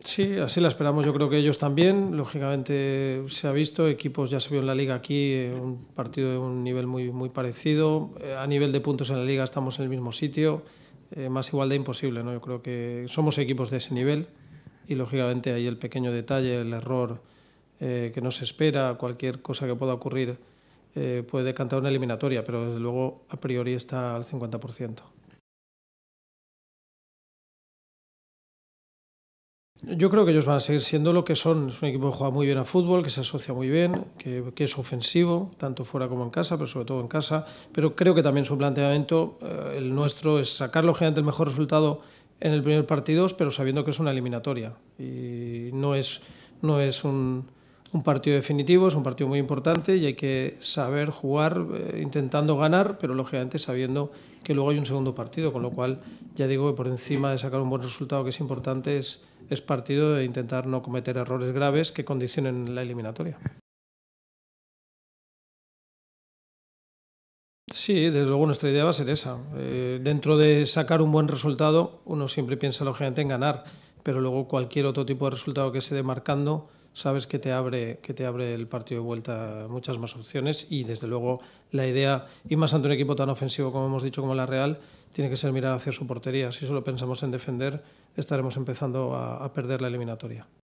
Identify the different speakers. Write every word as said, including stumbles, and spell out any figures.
Speaker 1: Sí, así la esperamos. Yo creo que ellos también. Lógicamente se ha visto, equipos ya se vio en la liga aquí, eh, un partido de un nivel muy, muy parecido. Eh, a nivel de puntos en la liga estamos en el mismo sitio. Eh, más igualdad imposible, ¿no? Yo creo que somos equipos de ese nivel y lógicamente ahí el pequeño detalle, el error eh, que no se espera, cualquier cosa que pueda ocurrir eh, puede decantar una eliminatoria, pero desde luego a priori está al cincuenta por ciento. Yo creo que ellos van a seguir siendo lo que son. Es un equipo que juega muy bien a fútbol, que se asocia muy bien, que, que es ofensivo, tanto fuera como en casa, pero sobre todo en casa. Pero creo que también su planteamiento, eh, el nuestro, es sacar lógicamente el mejor resultado en el primer partido, pero sabiendo que es una eliminatoria. Y no es, no es un, un partido definitivo, es un partido muy importante y hay que saber jugar eh, intentando ganar, pero lógicamente sabiendo que luego hay un segundo partido, con lo cual ya digo que por encima de sacar un buen resultado, que es importante, es, es partido de intentar no cometer errores graves que condicionen la eliminatoria. Sí, desde luego nuestra idea va a ser esa. Eh, dentro de sacar un buen resultado, uno siempre piensa lógicamente en ganar, pero luego cualquier otro tipo de resultado que se dé marcando, sabes que te abre, que te abre el partido de vuelta muchas más opciones y desde luego la idea, y más ante un equipo tan ofensivo como hemos dicho como la Real, tiene que ser mirar hacia su portería. Si solo pensamos en defender, estaremos empezando a, a perder la eliminatoria.